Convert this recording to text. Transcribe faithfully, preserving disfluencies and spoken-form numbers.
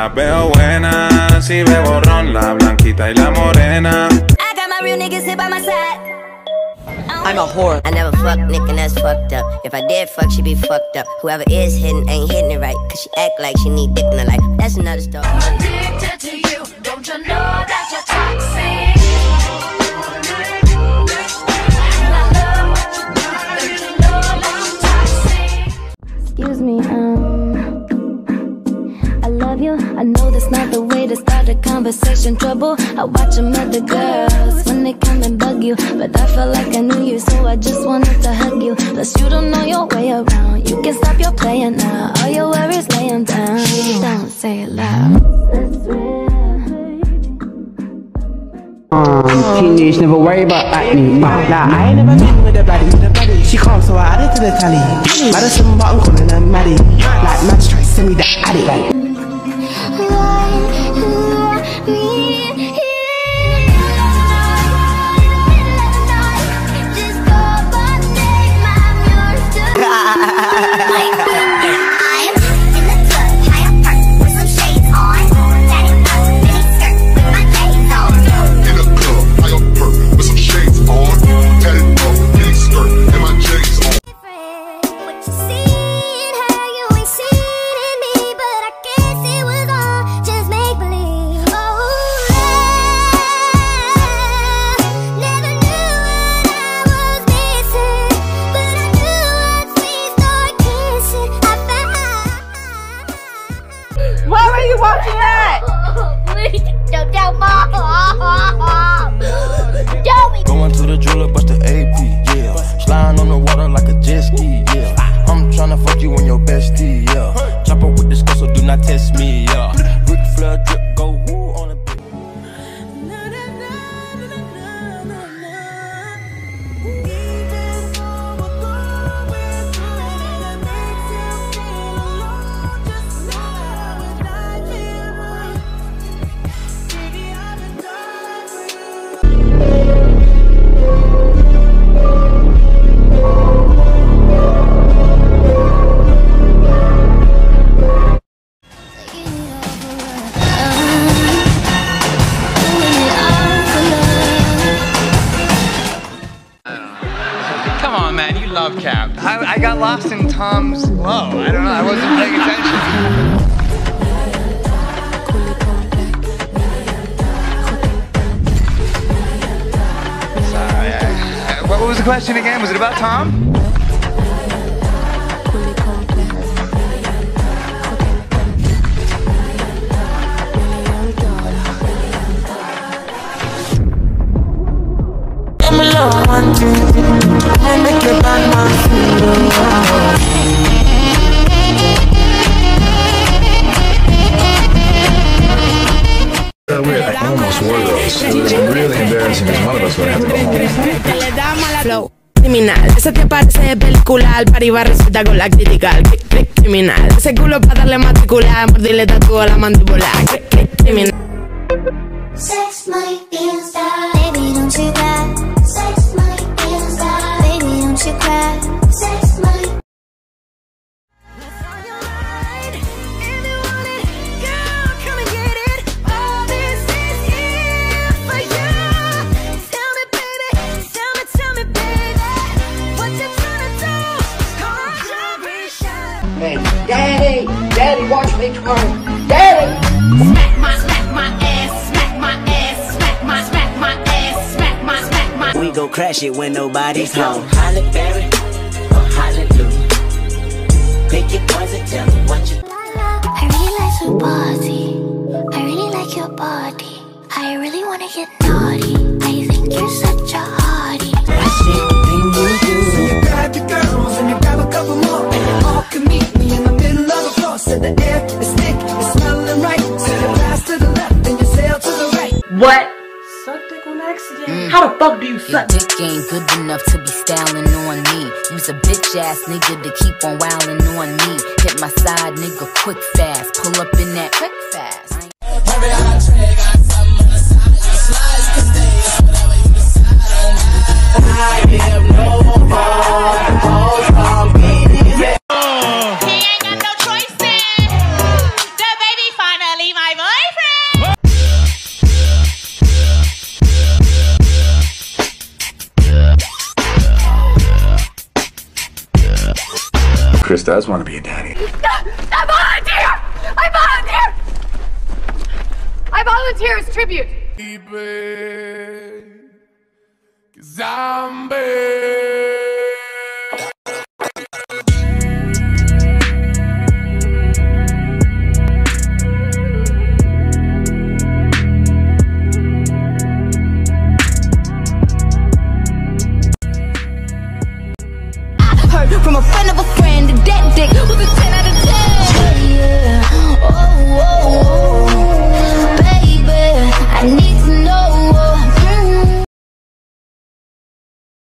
las veo buenas. Si bebo ron, la blanquita y la morena. I got my real niggas sit by my side. I'm a whore. I never fuck Nick and that's fucked up. If I did fuck, she be fucked up. Whoever is hitting ain't hitting it right. Cause she act like she need dick in her life. That's another story. I'm addicted to you. Don't you know that you're toxic? Excuse me, um I love you. I know that's not the way to start a conversation. Trouble, I watch them other girls when they come and bug you, but I felt like I knew you, so I just wanted to hug you. Plus you don't know your way around. You can stop your playing now. All your worries lay them down. Don't say it loud. Um, teenage never worry about acne. Nah, I ain't never been with a baddie. She calm, so I added to the tally. Madison, but I'm calling her Maddie. Like Mads try to send me the addict. Where are you watching that? Please don't tell mom. Tell me. Going to the jeweler, bust the A P, yeah. Sliding on the water like a jet ski, yeah. I'm tryna fuck you and your bestie, yeah. Chop up with this girl, so do not test me, yeah. Ric Flair drip, go woo on a bit. Come on, man, you love Cap. I, I got lost in Tom's flow. I don't know, I wasn't paying attention. Sorry. I, I, what was the question again? Was it about Tom? I almost wore those. It was really embarrassing because one of us would have to go home. Criminal, ese te parece de película, al party va resulta con la critical. Criminal, ese culo pa' darle matricular, mordirle tatuo a la mandíbula. Criminal. Sex might be in style. Baby, don't you cry. Sex might be in style. Baby, don't you cry. Sex might. What's on your mind? If you want it, girl, come and get it. All this is here for you. Tell me, baby, tell me, tell me, baby, what you tryna do? Come on, don't be shy. Hey, Daddy, Daddy, watch me twerk. Daddy. Smack my, smack my ass, smack my ass, smack my, smack my ass, smack my, smack my. We go crash it when nobody's home. Halle Berry or Hallelujah. Pick your poison, tell me what you. I really like your body. I really like your body. I really wanna get naughty. I think you're such a hottie. That's everything you do. So you grab your girls and you grab a couple more, and you all can meet me in the middle of the floor. So the air is thick, it's smelling right. So you pass to the left and you sail to the right. What? Suck dick on accident? Mm. How the fuck do you suck? Your dick ain't good enough to be styling on me. You's a bitch ass nigga to keep on wildin' on me. Hit my side nigga quick fast. Pull up in that quick fast. I have no heart. He ain't got no choice then. The baby finally my does want to be a daddy. I volunteer! I volunteer! I volunteer as tribute. Zombie.